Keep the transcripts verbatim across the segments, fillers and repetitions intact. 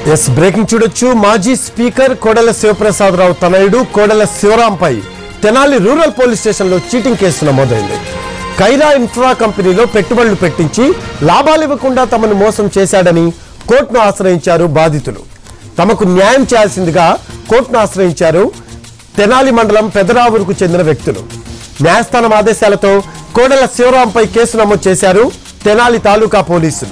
Yes breaking చూడొచ్చు. మాజీ speaker Kodela Sivaprasadarao తనయుడు కోడెల శివరాంపై తెనాలి రూరల్ పోలీస్ స్టేషన్లో చీటింగ్ కేసు నమోదైంది. కైరా ఇన్ఫ్రా కంపెనీలో పెట్టుబడులు పెట్టించి లాభాలు ఇవ్వకుండా తమను మోసం చేశాడని కోర్టును ఆశ్రయించారు బాధితులు. తమకు న్యాయం చేయాల్సిందిగా కోర్టును ఆశ్రయించారు తెనాలి మండలం పెదరావూరుకు చెందిన వ్యక్తులు. న్యాయస్థానం ఆదేశాలతో కోడెల శివరాంపై కేసు నమోదు చేశారు తెనాలి తాలూకా పోలీసులు.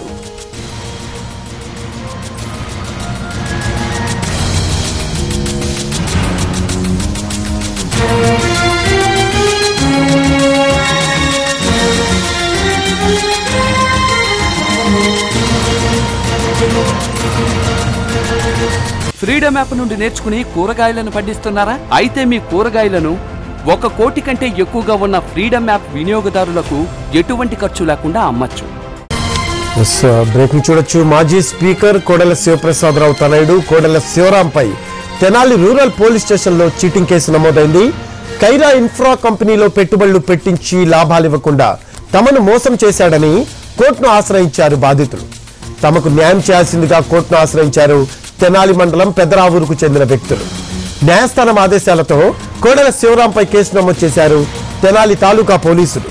ఫ్రీడమ్ యాప్ నుండి నేర్చుకుని కూరగాయలను పండిస్తున్నారా? అయితే మీ కూరగాయలను ఒక కోటి కంటే ఎక్కువగా ఉన్న ఫ్రీడమ్ యాప్ వినియోగదారులకు ఎటువంటి ఖర్చు లేకుండా అమ్మచ్చు. బ్రేకింగ్ చూడొచ్చు. మాజీ స్పీకర్ కోడెల శివప్రసాదరావు తనయుడు కోడెల శివరాంపై తెనాలి రూరల్ పోలీస్ స్టేషన్లో చీటింగ్ కేసు నమోదైంది. కైరా ఇన్ఫ్రా కంపెనీలో పెట్టుబడులు పెట్టించి లాభాలు ఇవ్వకుండా తమను మోసం చేశాడని కోర్టును ఆశ్రయించారు బాధితులు. తమకు న్యాయం చేయాల్సిందిగా కోర్టును ఆశ్రయించారు తెనాలి మండలం పెదరావూరుకు చెందిన వ్యక్తులు. న్యాయస్థానం ఆదేశాలతో కోడెల శివరాంపై కేసు నమోదు చేశారు తెనాలి తాలూకా పోలీసులు.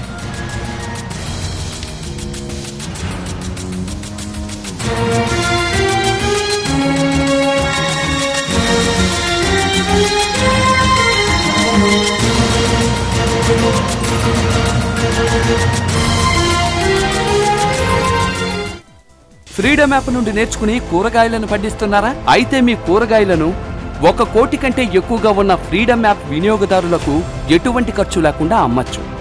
ఫ్రీడమ్ యాప్ నుండి నేర్చుకుని కూరగాయలను పండిస్తున్నారా? అయితే మీ కూరగాయలను ఒక కోటి కంటే ఎక్కువగా ఉన్న ఫ్రీడమ్ యాప్ వినియోగదారులకు ఎటువంటి ఖర్చు లేకుండా అమ్మచ్చు.